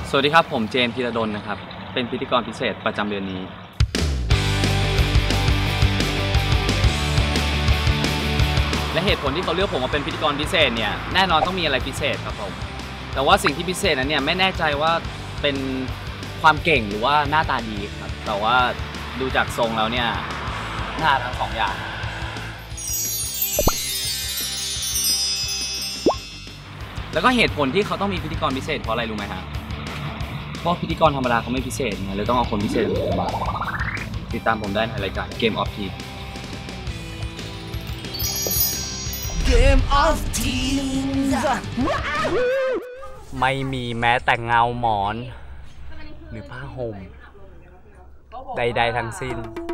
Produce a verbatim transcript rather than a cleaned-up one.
สวัสดีครับผมเจมส์ธีรดลนะครับเป็นพิธีกรพิเศษประจำเดือนนี้และเหตุผลที่เขาเลือกผมมาเป็นพิธีกรพิเศษเนี่ยแน่นอนต้องมีอะไรพิเศษครับผมแต่ว่าสิ่งที่พิเศษนั้นเนี่ยไม่แน่ใจว่าเป็นความเก่งหรือว่าหน้าตาดีครับแต่ว่าดูจากทรงแล้วเนี่ยหน้าทั้งสองอย่างแล้วก็เหตุผลที่เขาต้องมีพิธีกรพิเศษเพราะอะไรรู้ไหมฮะเพราะพิธีกรธรรมดาเขาไม่พิเศษไงเลยต้องเอาคนพิเศษมาติดตามผมได้ในรายการ Game of Teens Game of Teens ไม่มีแม้แต่เงาหมอนหรือผ้าห่มใดๆทั้งสิ้น